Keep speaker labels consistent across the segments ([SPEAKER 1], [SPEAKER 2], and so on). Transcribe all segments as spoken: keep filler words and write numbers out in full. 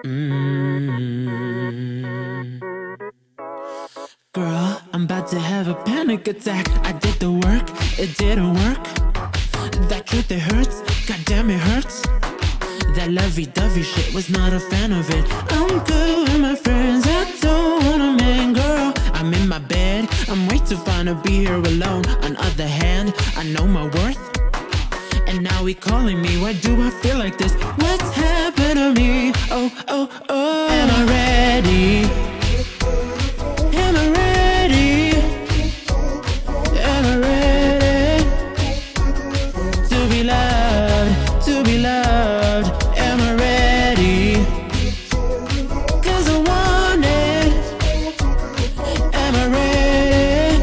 [SPEAKER 1] Mm. Girl, I'm about to have a panic attack. I did the work, it didn't work. That truth, it hurts, goddamn it hurts. That lovey-dovey shit, was not a fan of it. I'm good with my friends, I don't want a man, girl. I'm in my bed, I'm way too fine to be here alone. On other hand, I know my worth, and now he calling me. Why do I feel like this? What's happened to me? Oh, oh, oh. Am I ready? Am I ready? Am I ready to be loved, to be loved? Am I ready? Cause I want it. Am I ready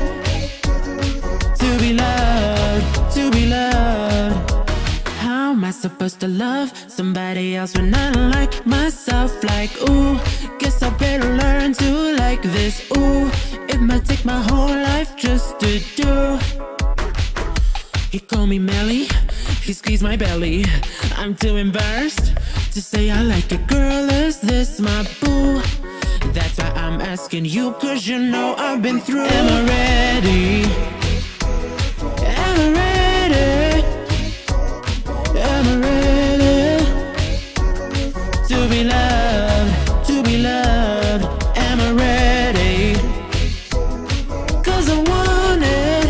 [SPEAKER 1] to be loved, to be loved? How am I supposed to love somebody else when I don't like myself? Like, ooh, guess I better learn to like this. Ooh, it might take my whole life just to do. He called me Melly, he squeezed my belly. I'm too embarrassed to say I like a girl. Is this my boo? That's why I'm asking you, cause you know I've been through. Am I ready? Am I ready? Am I ready to be loved, to be loved? Am I ready? Cause I want it.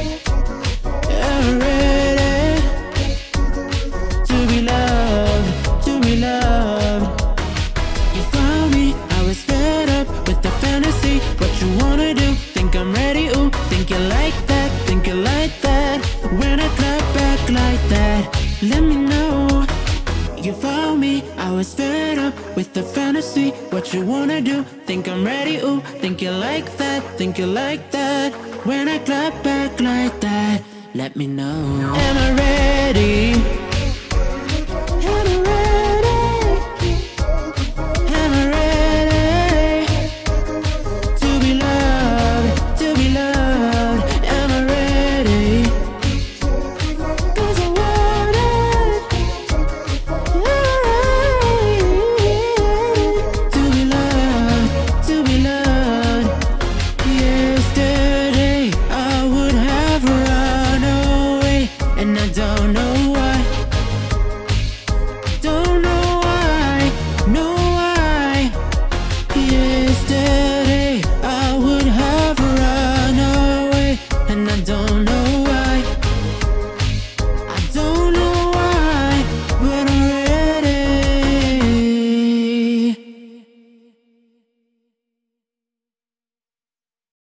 [SPEAKER 1] Am I ready to be loved, to be loved? You found me, I was fed up with the fantasy. What you wanna do? Think I'm ready? Ooh, think you like that, think you like that. When I clap back like that, let me know. You found me, I was fed up with the fantasy. What you wanna do? Think I'm ready? Ooh, think you like that, think you like that. When I clap back like that, let me know. Am I ready?